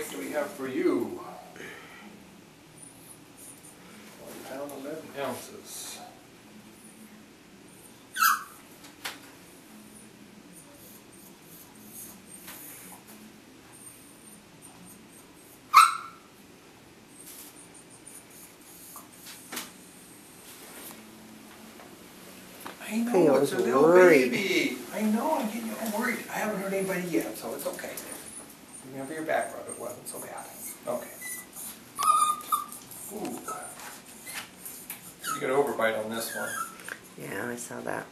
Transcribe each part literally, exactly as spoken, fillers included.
weight do we have for you? One pound, eleven ounces. I know, it's a little worried. baby. I know, I'm getting all worried. I haven't hurt anybody yet, so it's okay. Remember your back rub, it wasn't so bad. Okay. Ooh. You got an overbite on this one. Yeah, I saw that.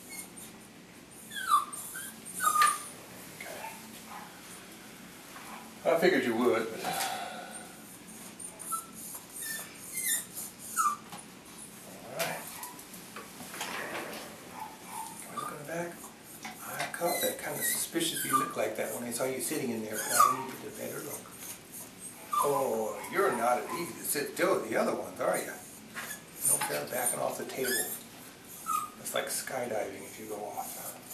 Okay. I figured you would, but... Caught that kind of suspicious you look like that when I saw you sitting in there, but I needed a better look. Oh, you're not as easy to sit still as the other ones, are you? No fair backing off the table. It's like skydiving if you go off.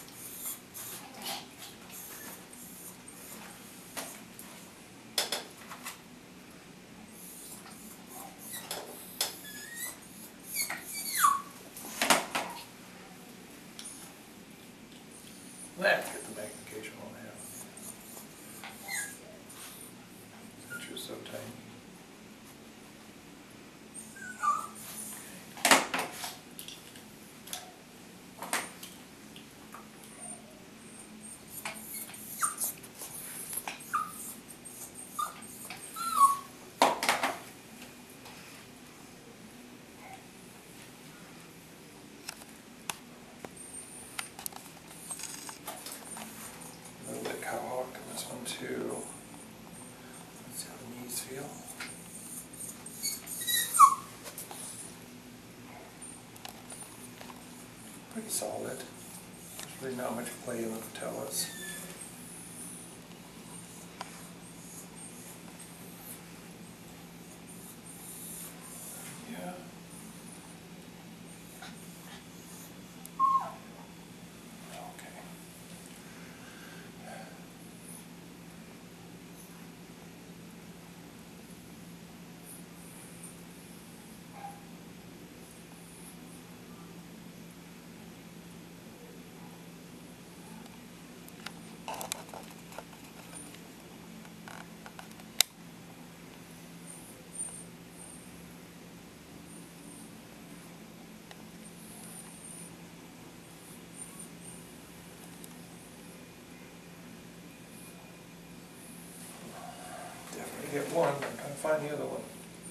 Let's get the magnification on that. Since you're so tiny. Cowhawk and this one too. Let's see how the knees feel. Pretty solid. There's really not much play in the patellas. Yeah. Definitely get one, I'm trying to find the other one.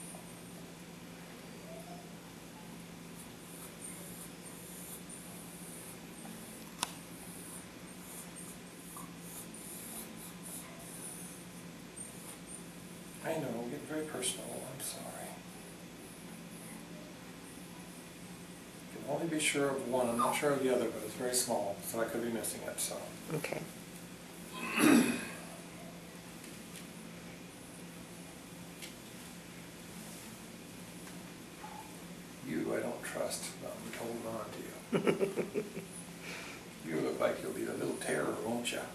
I know, we're getting very personal, I'm sorry. I can only be sure of one, I'm not sure of the other, but it's very small, so I could be missing it, so. Okay. You I don't trust, but I'm holding on to you. You look like you'll be a little terror, won't you?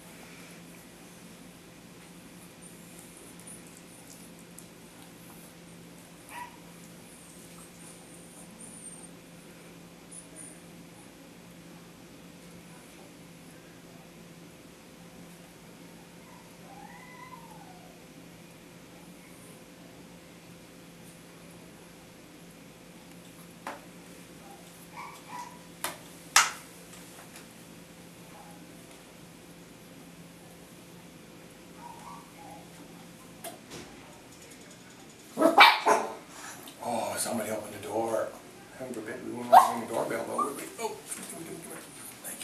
Somebody open the door. Heaven forbid we won't ring the doorbell though, would we? Oh, come here, come here. Thank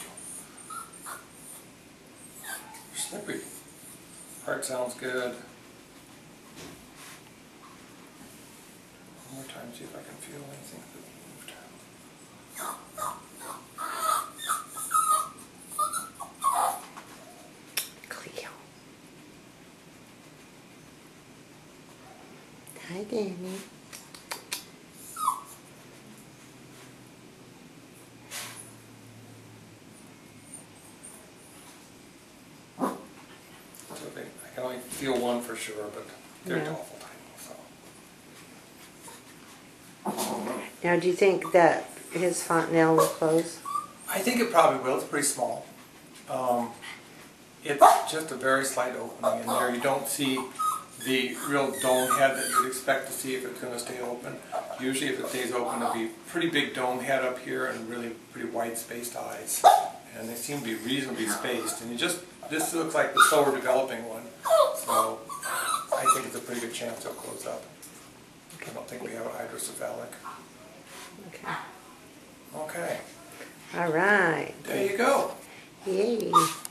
you. Slippery. Heart sounds good. One more time, see if I can feel anything that moved. Cleo. Hi, Danny. So they, I can only feel one for sure, but they're Yeah. awful tiny, so. Now, do you think that his fontanelle will close? I think it probably will, it's pretty small. Um, it's just a very slight opening in there. You don't see the real dome head that you'd expect to see if it's going to stay open. Usually if it stays open, it'll be pretty big dome head up here and really pretty wide spaced eyes. And they seem to be reasonably spaced. And you just, this looks like the slower developing one. So I think it's a pretty good chance it'll close up. I don't think we have a hydrocephalic. Okay. Okay. All right. There you go. Yay.